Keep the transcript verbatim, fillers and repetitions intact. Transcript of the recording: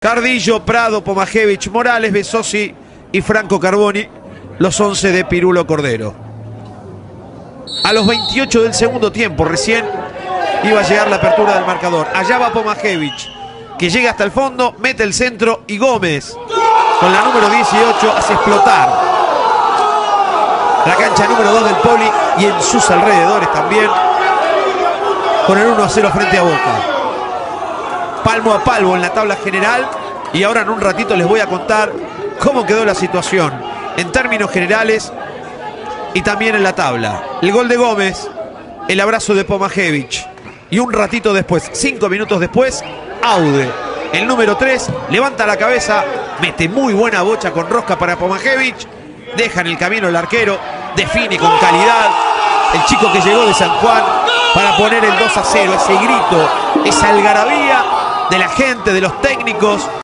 Cardillo, Prado, Pomajevich, Morales, Besosi y Franco Carboni, los once de Pirulo Cordero. A los veintiocho del segundo tiempo recién iba a llegar la apertura del marcador. Allá va Pomajevich, que llega hasta el fondo, mete el centro y Gómez, con la número dieciocho, hace explotar la cancha número dos del Poli y en sus alrededores también, con el uno a cero frente a Boca. Palmo a palmo en la tabla general, y ahora en un ratito les voy a contar cómo quedó la situación en términos generales y también en la tabla. El gol de Gómez, el abrazo de Pomajevich, y un ratito después, cinco minutos después, Aude, el número tres, levanta la cabeza, mete muy buena bocha con rosca para Pomajevich, deja en el camino el arquero, define con calidad el chico que llegó de San Juan para poner el dos a cero, ese grito, esa algarabía de la gente, de los técnicos,